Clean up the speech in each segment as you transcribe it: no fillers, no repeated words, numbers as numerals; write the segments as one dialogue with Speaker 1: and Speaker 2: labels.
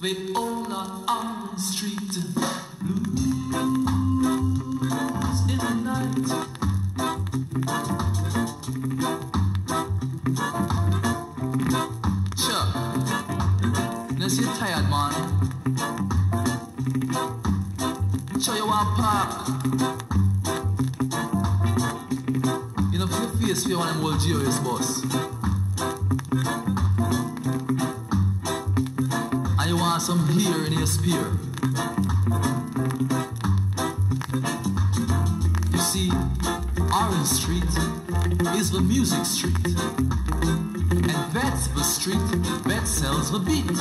Speaker 1: Viola on the street, blues in the night. Sure, unless you're tired, man. Sure, you want park. You know, your face for one of them old GOS boss. And you want some here in your spear. You see, Orange Street is the music street. And that's the street that sells the beat.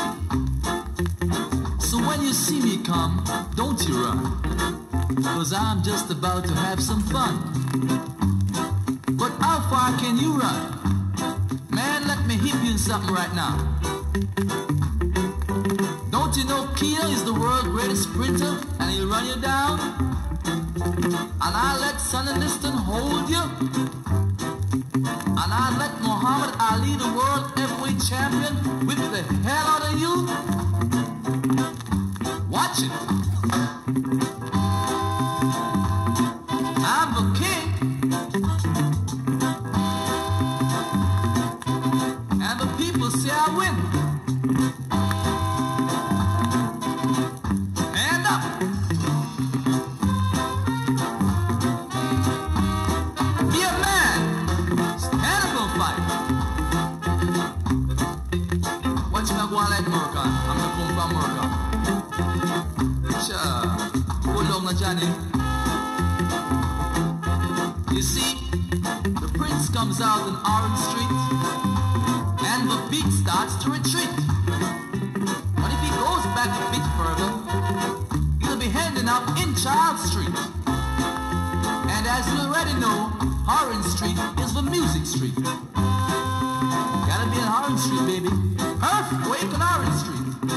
Speaker 1: So when you see me come, don't you run. 'Cause I'm just about to have some fun. But how far can you run? Man, let me hit you in something right now. Don't you know Kia is the world's greatest sprinter and he'll run you down? And I'll let Sonny Liston hold you? And I'll let Muhammad Ali, the world heavyweight champion, whip the hell out of you? Watch it. I'm the king. And the people say I win. Hand up. Be a man. Stand up and fight. What you not going like Morgan? I'm not come from Morgan. Sure. Hold on, Johnny. You see, the prince comes out on Orange Street and the beat starts to retreat. But if he goes back a bit further, he'll be ending up in Charles Street. And as you already know, Orange Street is the music street. Gotta be on Orange Street, baby. Earthquake on Orange Street.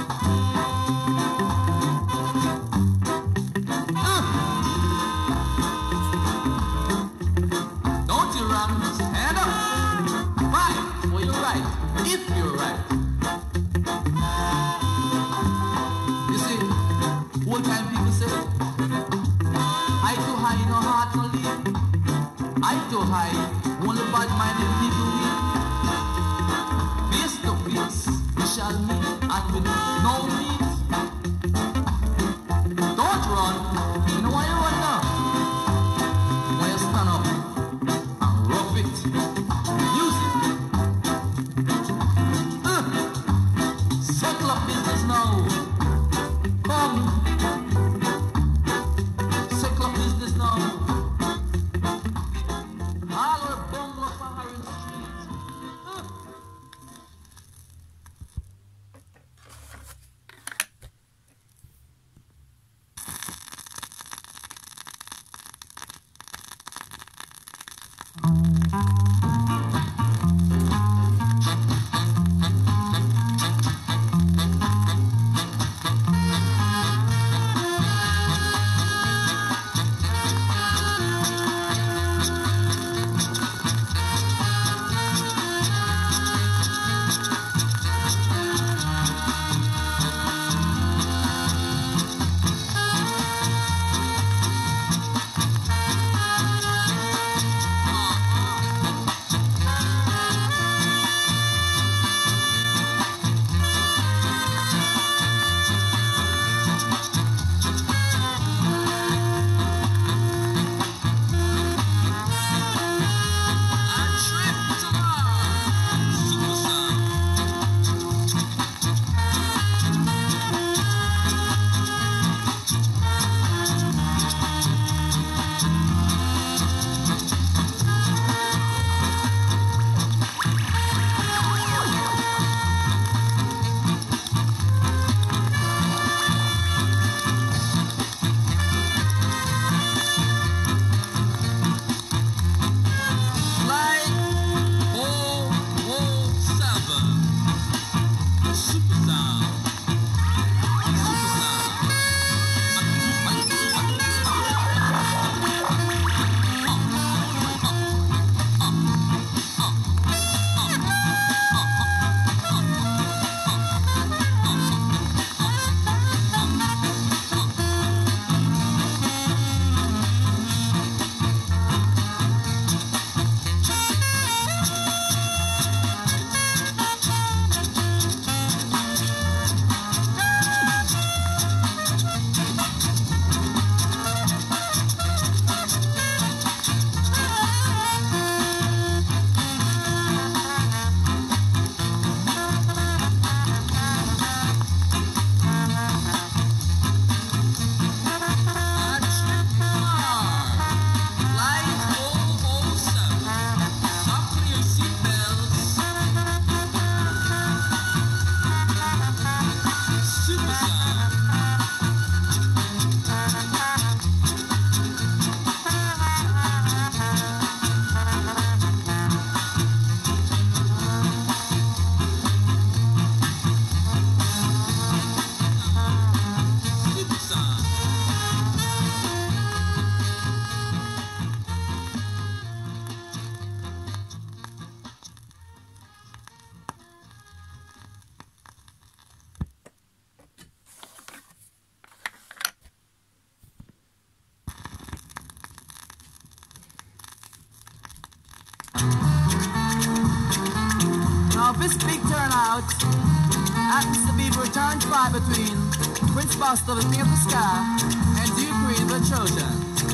Speaker 1: Don't you run, stand up. Fight for your right, if you're right. You see, old time people say, I too high, no heart no leave. I too high, only bad-minded people weak. Face to face, we shall meet, and with no means. Don't run, you know why you run now? When you stand up and rough it, use it. Settle up business now. Come, this big turnout happens to be a return fight between Prince Buster, the King of the Sky, and Duke Green, the Trojan.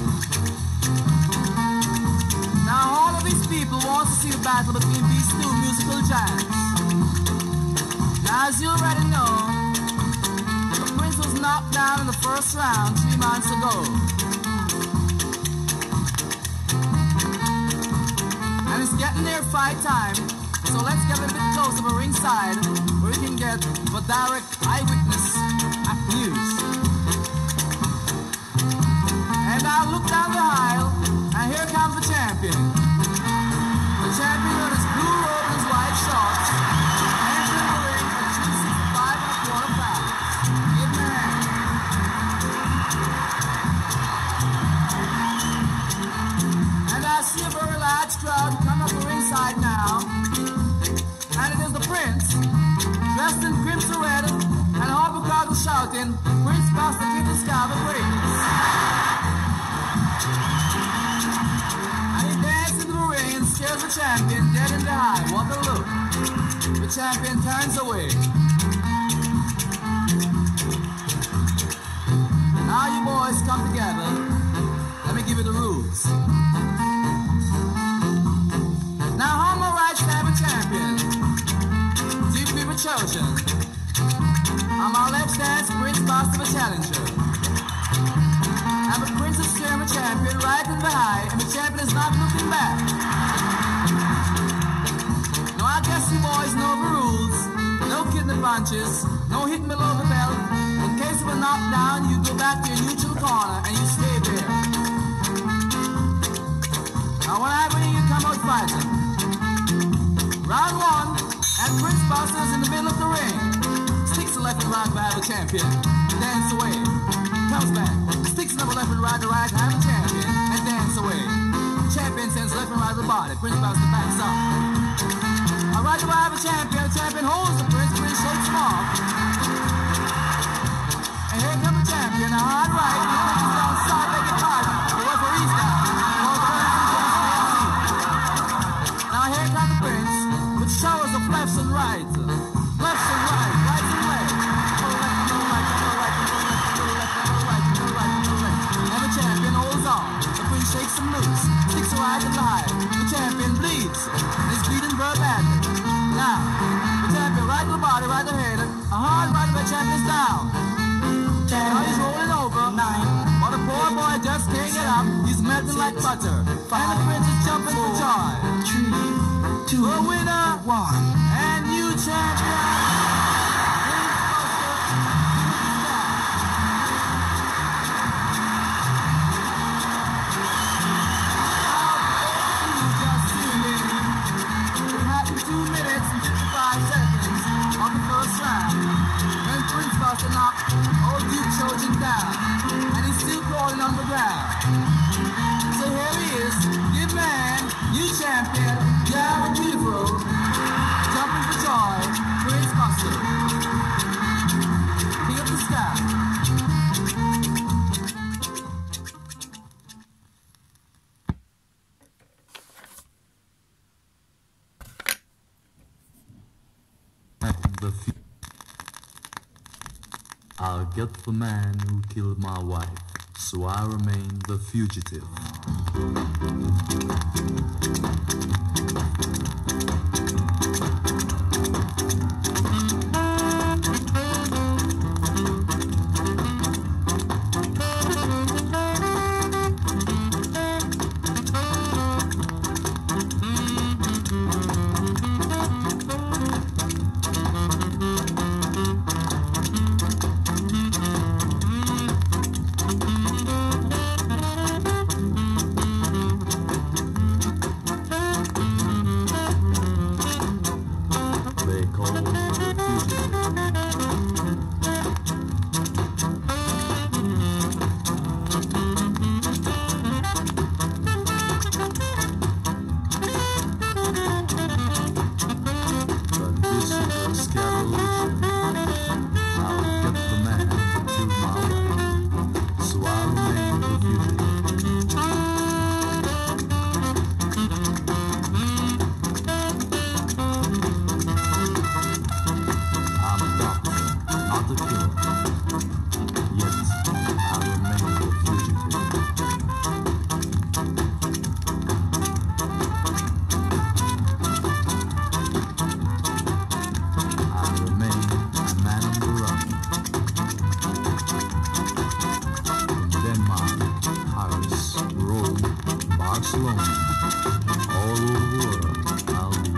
Speaker 1: Now all of these people want to see the battle between these two musical giants. Now as you already know, the Prince was knocked down in the first round 3 months ago. And it's getting near fight time, so let's get a bit closer to ringside where we can get the direct eyewitness news. And I look down the aisle, and here comes the champion. The champion with his blue robe and his white shorts, entering the ring at 265 and a quarter pounds. Give me a hand. And I see a very large crowd come up the ringside now. And it is the Prince, dressed in crimson red, and all the crowd was shouting, Prince Buster, King of the Sky, the greatest. And he dances into the ring and stares the champion dead in the eye. What a look. The champion turns away. Now you boys come together. Let me give you the rules. Now on my right stand the champion, Duke Beaver Trojan. On my left stands Prince Buster the challenger. And the Prince is steering the champion right in the eye, and the champion is not looking back. Now I guess you boys know the rules. No kidney punches, no hitting below the belt. In case of a knockdown, you go back to your neutral corner and you stay there. Now when I bring you come out fighting. Round 1, and Prince Buster is in the middle of the ring. Sticks the left and right behind the champion, dance away. Comes back, sticks another left and right behind the champion, and dance away. Champion sends left and right of the body. Prince Buster backs up. Right behind the champion holds the Prince shakes him off. And here comes the champion, a hard right, and he takes down side leg and partner. The referee's down. Now here comes the Prince, with showers of lefts and rights. Lefts and right, rights and left. No left, no right, no right, no left, no left, no right, no right, no left. And the champion holds on. The Prince shakes him loose, sticks a right in the high. The champion bleeds, and is bleeding very badly. Now, the champion right to the body, right to the head. A hard right of the champion's down. Now he's rolling over. But the poor boy just can't get up. He's melting like butter. And the Prince is jumping for joy. 3, 2, the winner, 1, and new champion. Knocked old Duke Trojan down, and he's still crawling on the ground. So here he is, good man, new champion, young and beautiful, jumping for joy, Prince Buster, King of the Sky.
Speaker 2: I'll get the man who killed my wife, so I remain the fugitive. lonely. All over the world, I'll be.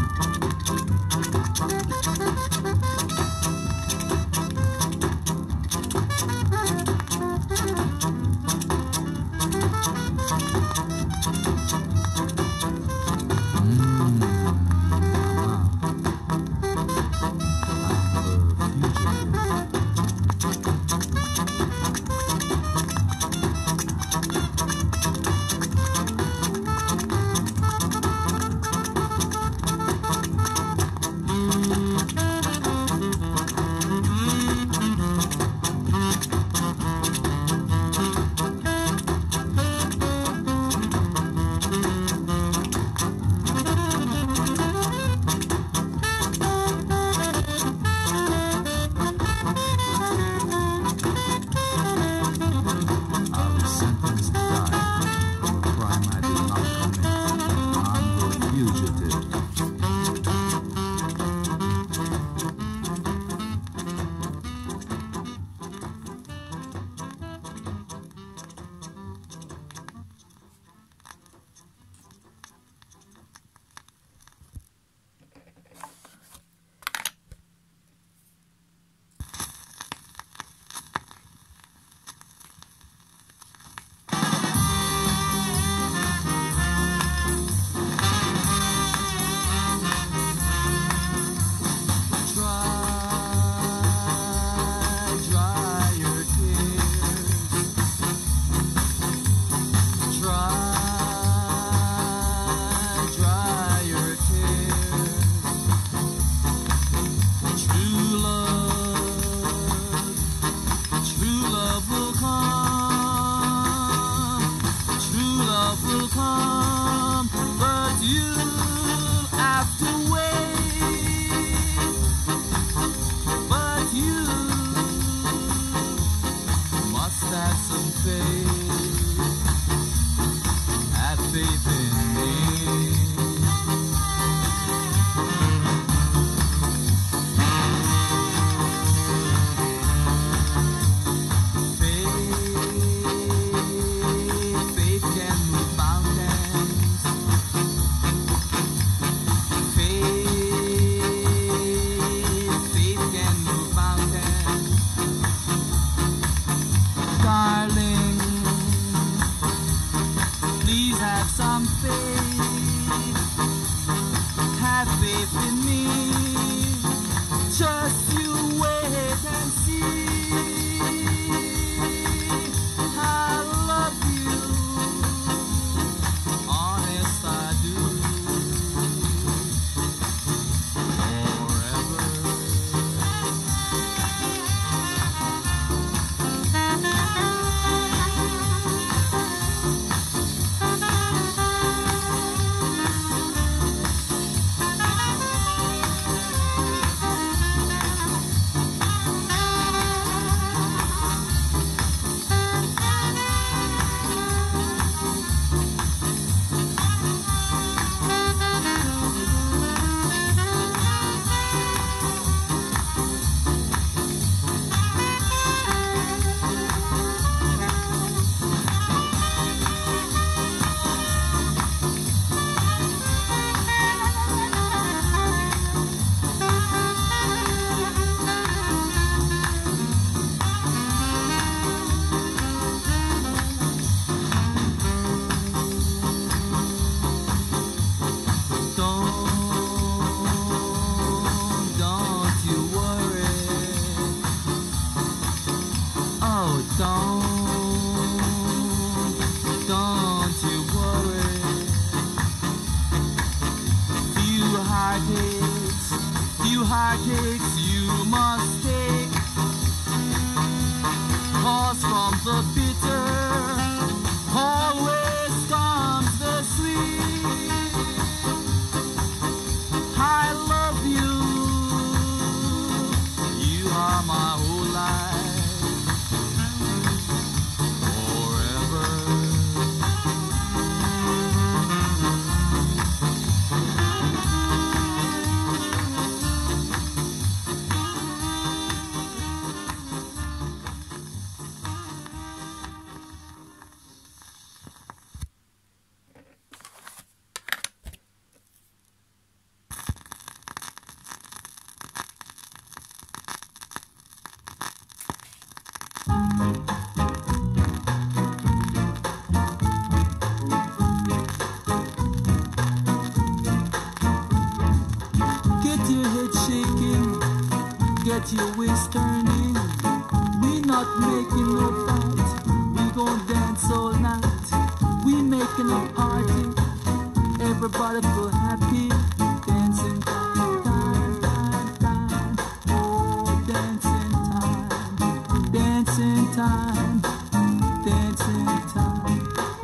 Speaker 1: get your waist turning. We not making no fight. We gon' dance all night. We making a party. Everybody feel happy. Dancing time, time, time, time. Oh, dancing time. Dancing time. Dancing time.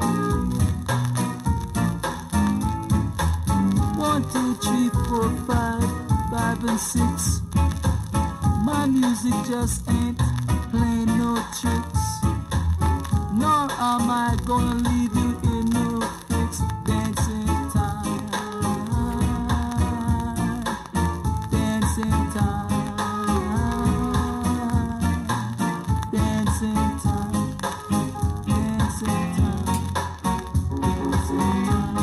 Speaker 1: 1, 2, 3, 4, 5, 5 and 6. My music just ain't playing no tricks. Nor am I gonna leave you in no fix. Dancing time. Dancing time. Dancing time. Dancing time. Dancing time.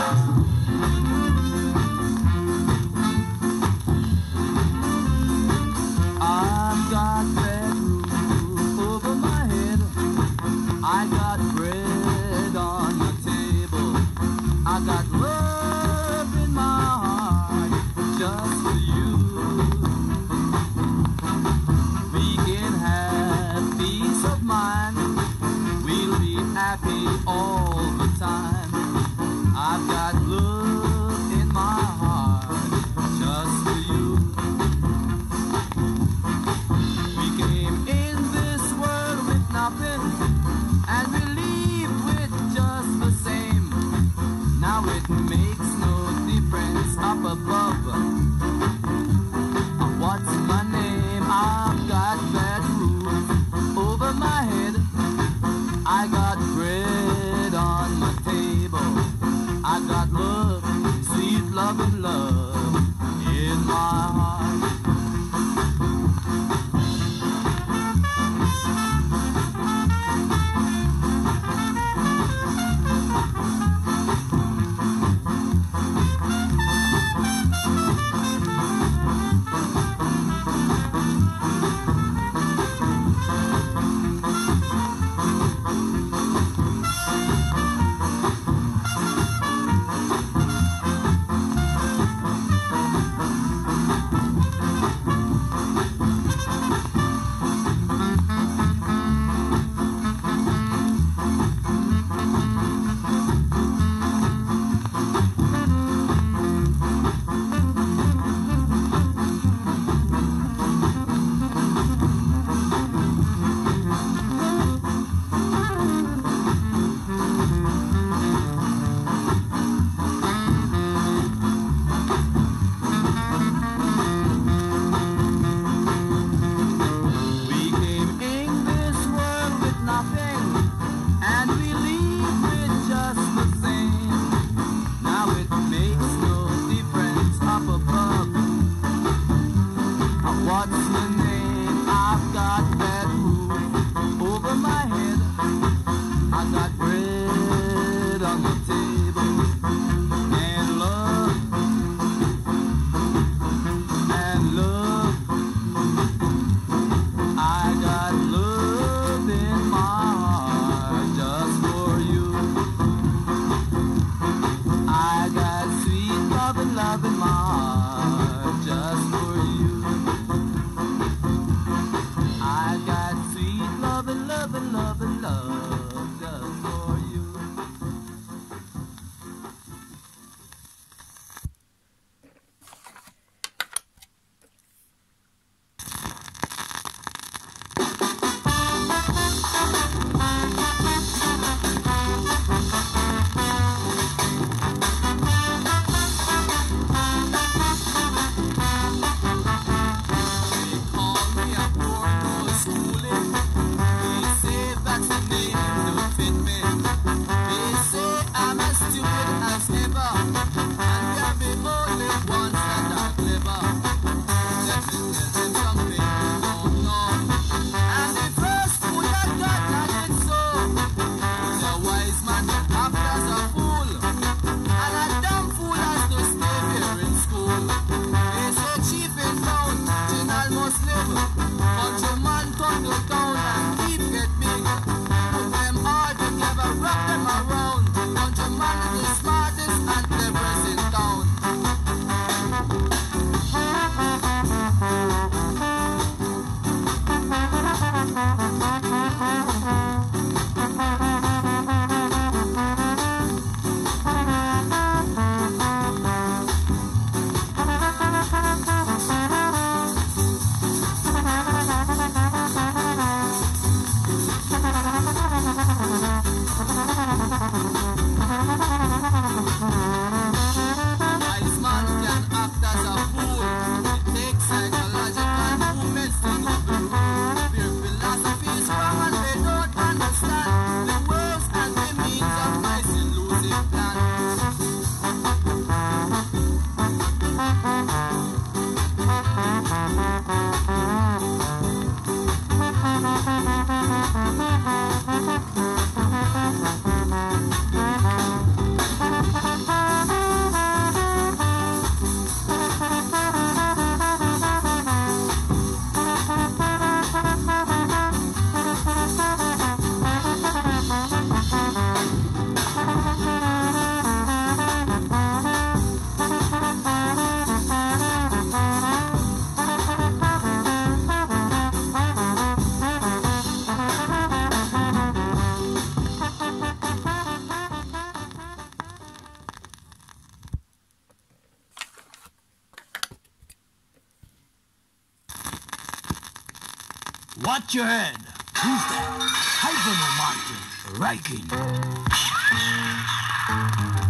Speaker 1: I've got that roof over my head. I got bread on the table. I got love in my heart just for you. We can have peace of mind. We'll be happy all the time. I've got love in my heart just for you. We came in this world with nothing, and we leave with just the same. Now it makes no difference up above. What's my name? I've got that roof over my head. I got bread on my table. I got love, sweet love and love in my heart.
Speaker 3: They say that's the name Watch your head. Who's that? Hyphen Martin. Riking.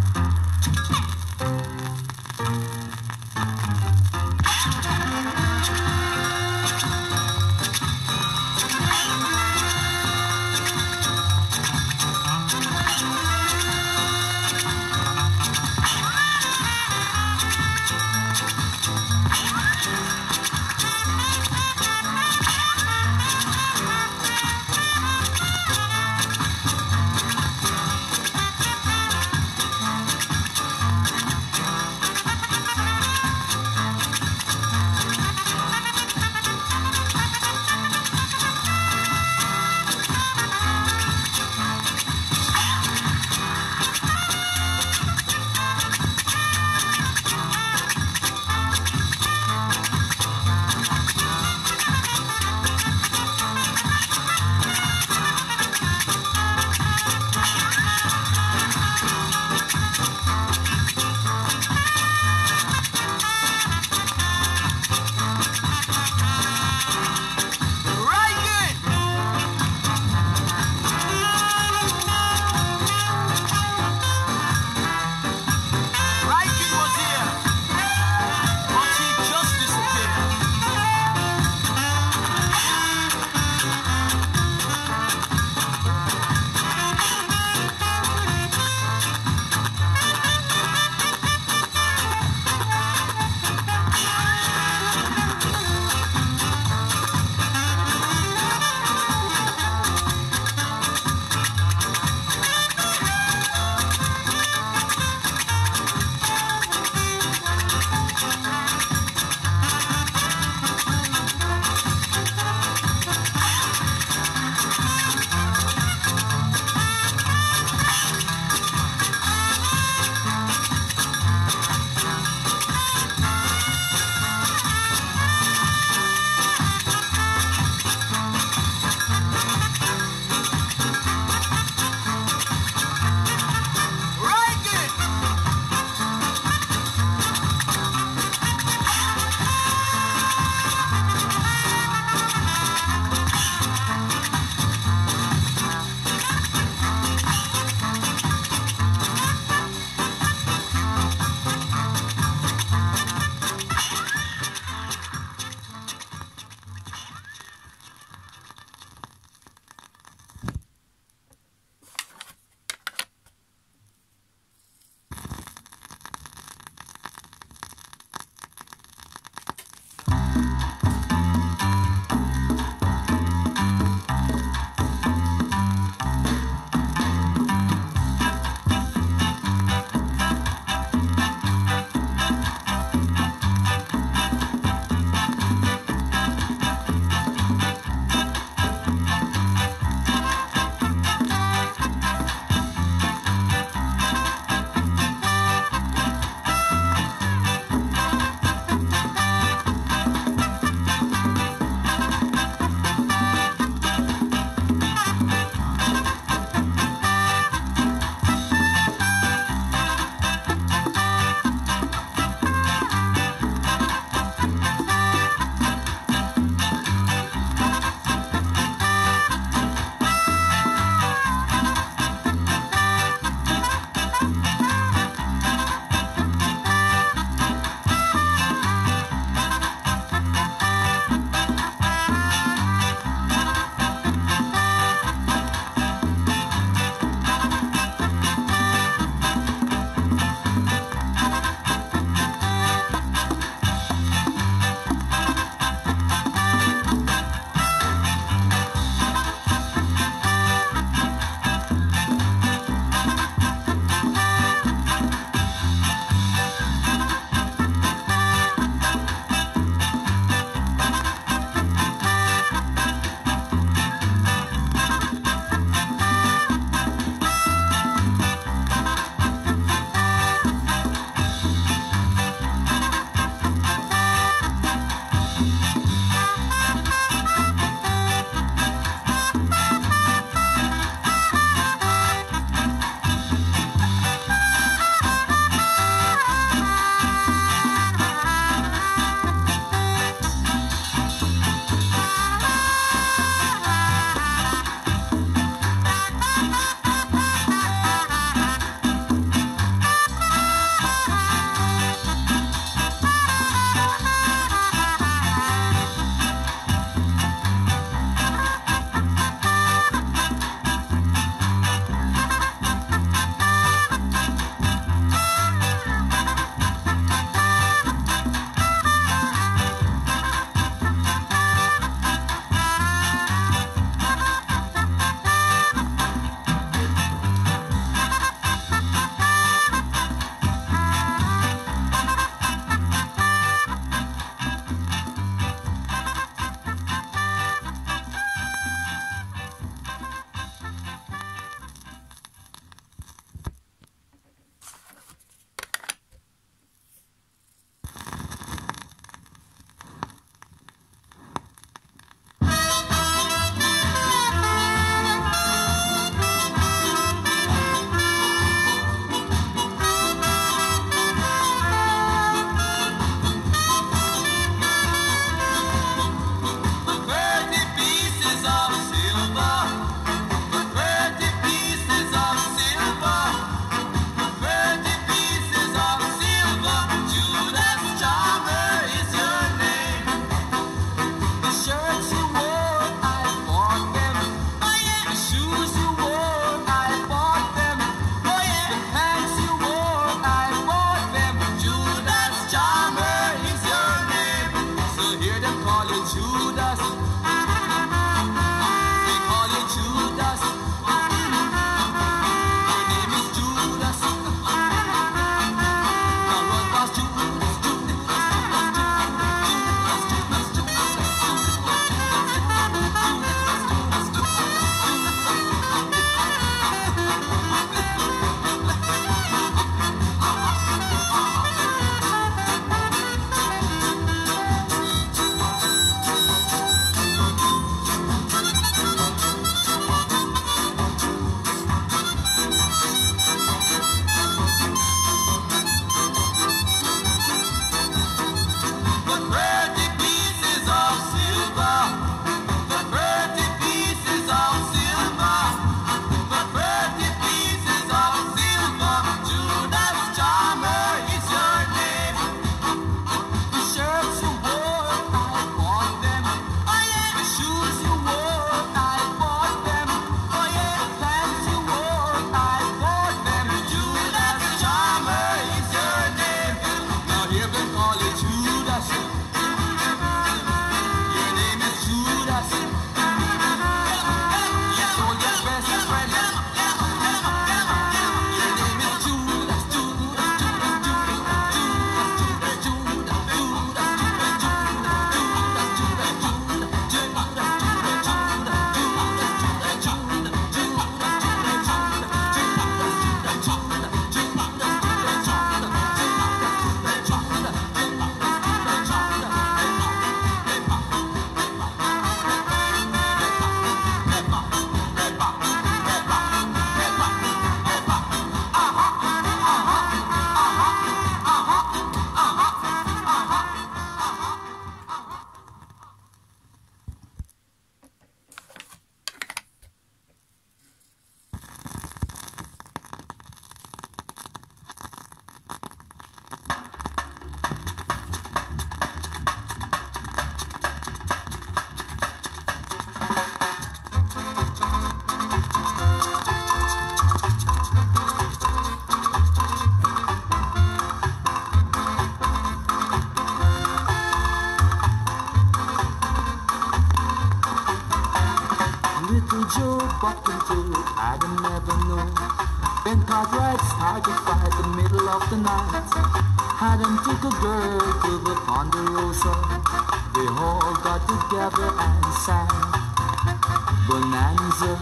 Speaker 2: Little Joe bucked into it, Adam never knew. Ben Cartwright started a fight the middle of the night. Adam took a girl to the Ponderosa. They all got together and sang Bonanza,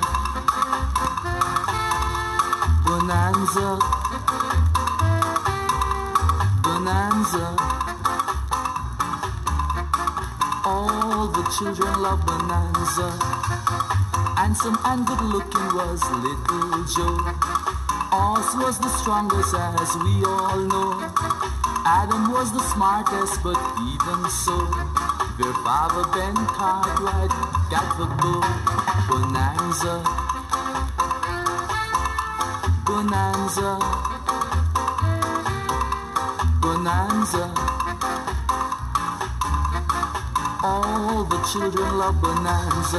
Speaker 2: Bonanza, Bonanza. All the children love Bonanza. Handsome and good looking was Little Joe. Oz was the strongest as we all know. Adam was the smartest, but even so, their father Ben Cartwright got the bull. Bonanza, Bonanza, Bonanza. All the children love Bonanza.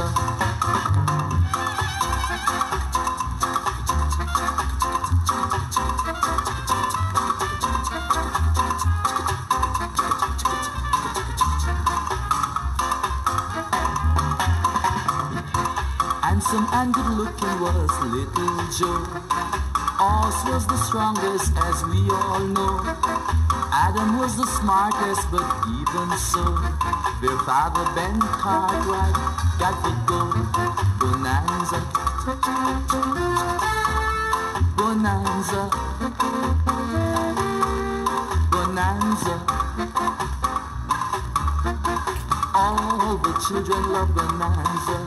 Speaker 2: Handsome and good looking was Little Joe. Oz was the strongest as we all know. Adam was the smartest, but even so, their father Ben Cartwright got the gold. Bonanza, Bonanza, Bonanza. All the children love Bonanza.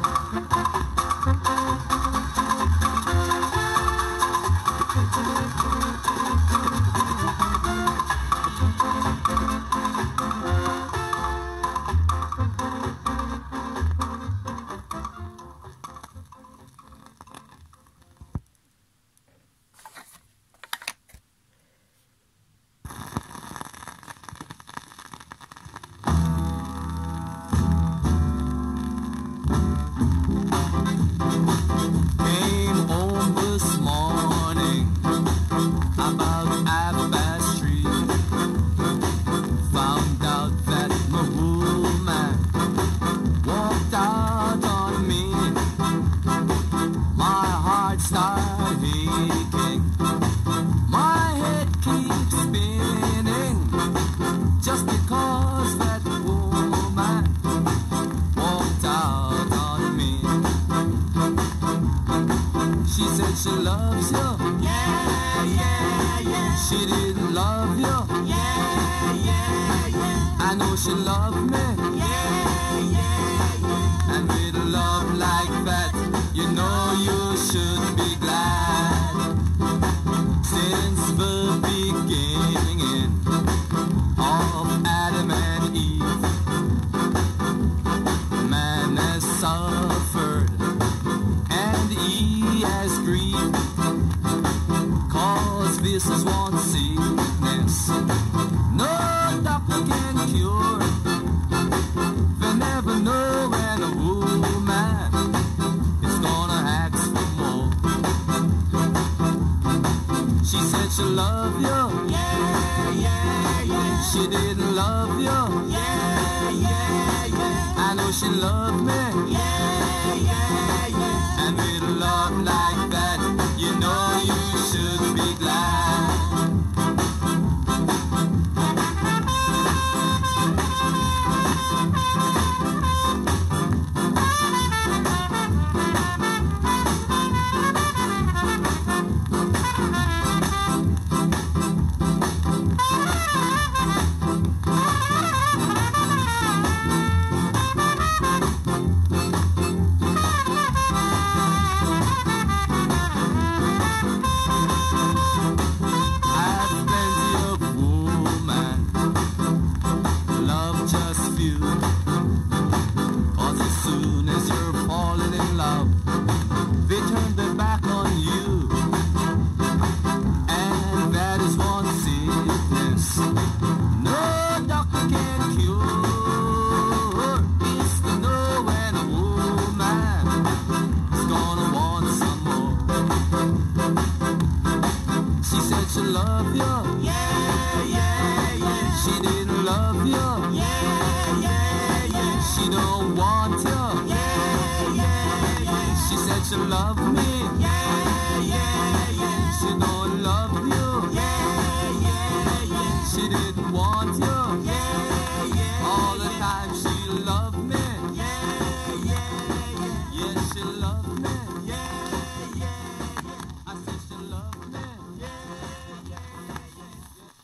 Speaker 2: She said she loved me. Yeah, yeah, yeah. She don't love you. Yeah, yeah, yeah. She didn't want you. Yeah, yeah. All the time she loved me. Yeah, yeah, yeah. Yeah, she loved me. Yeah, yeah, yeah. I said she loved me. Yeah, yeah, yeah, yeah.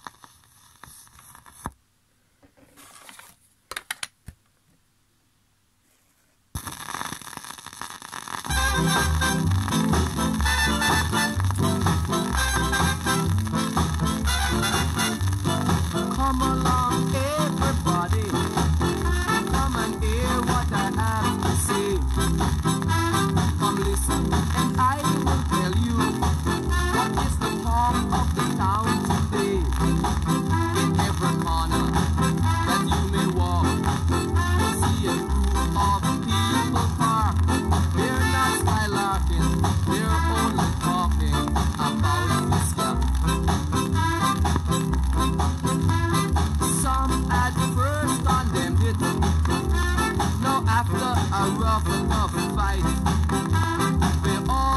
Speaker 2: Come along, everybody. Come and hear what I have to say. Come listen, and I will tell you what is the talk of the town today. In every corner that you may walk, you'll see a group of people parked. They're not skylarking, they're only talking about this stuff. Some at first condemned it. Now after a rough enough fight, they all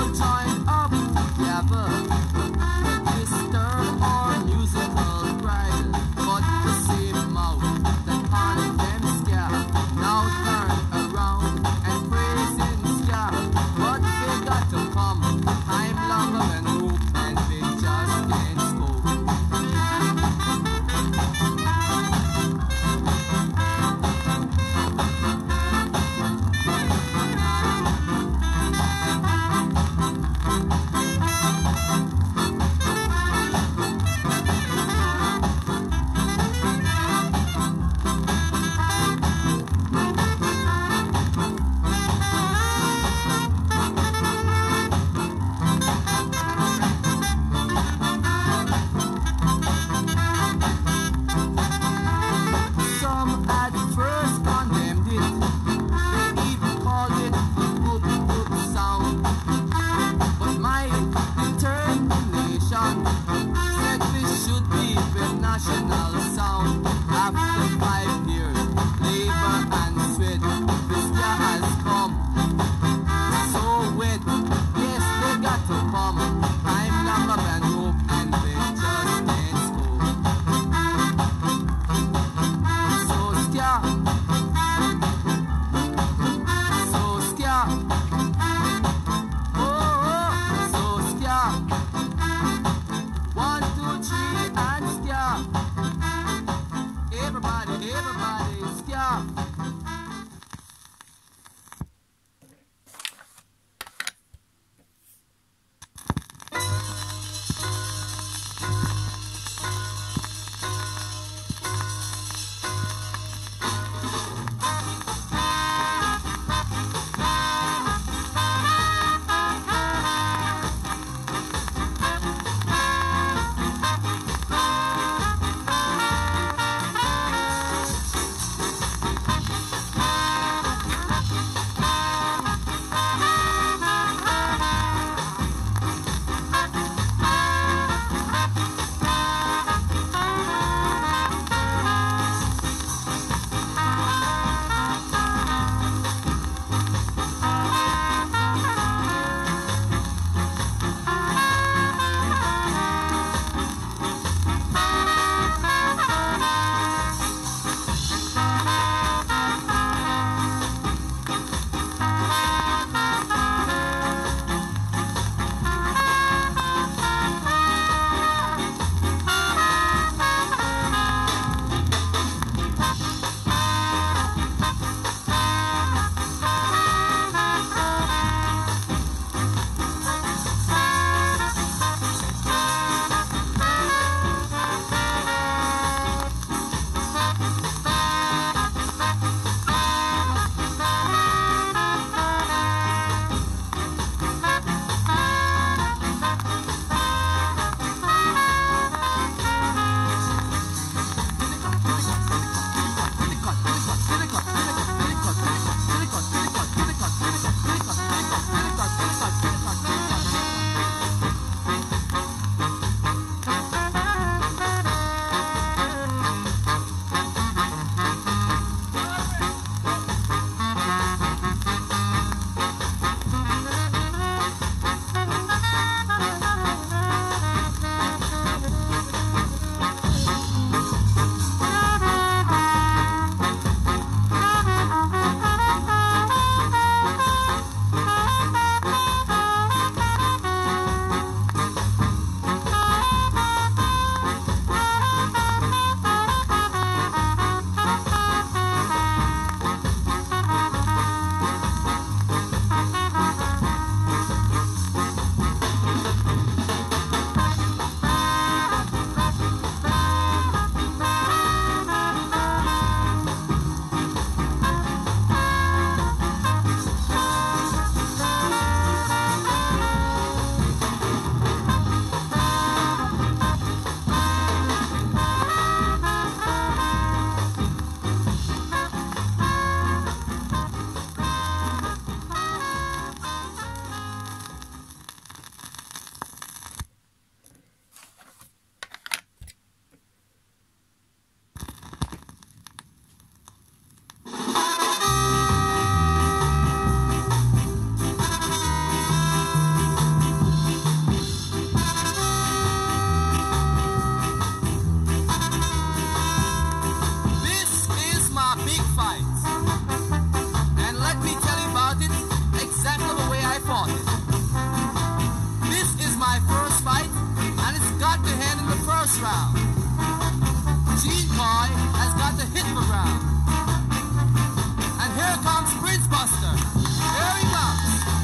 Speaker 1: fought it. This is my first fight, and it's got to end in the first round. Gene Coy has got to hit the ground. And here comes Prince Buster. Here he comes.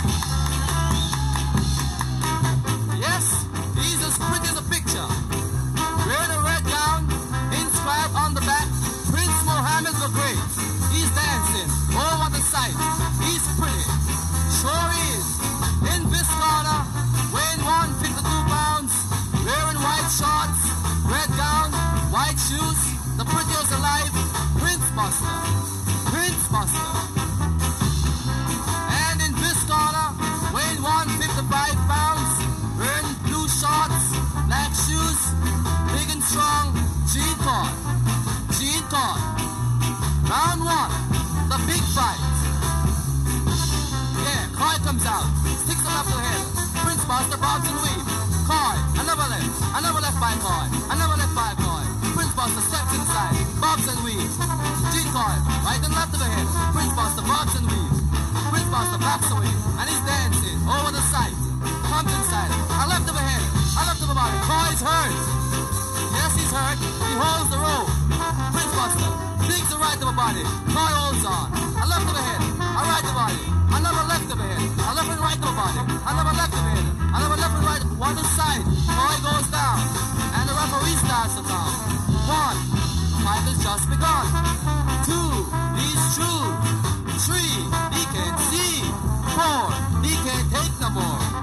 Speaker 1: Yes, he's as pretty as a picture. Wearing a red gown, inscribed on the back, Prince Mohammed the Great. He's dancing. Oh, what a sight. He's pretty. Sure he is. In this corner, weighing 152 pounds, wearing white shorts, red gown, white shoes, the prettiest alive, Prince Buster. Prince Buster. And in this corner, weighing 155 pounds, wearing blue shorts, black shoes, big and strong, Gene Coy. Gene Coy. Round one, the big fight. Yeah, Coy comes out, sticks the left head. Prince Buster bobs and weaves. Coy, another left by Coy, another left by Coy. Prince Buster steps inside, bobs and weaves. Gene Coy, right and left of the head. Prince Buster bobs and weaves. Prince Buster backs away, and he's dancing over the sight. Comes inside, a left of the head, a left of the body. Coy's hurt. Yes, he's hurt. He holds the rope. Prince Buster digs the right of the body. Coy holds on. A left of the head, a right of the body. Another left of the head, a left and right of the body. Another left of the head, another left and right. One side. Coy goes down, and the referee starts to count. 1, fight has just begun. 2, he's true. 3, he can't see. 4, he can't take no more.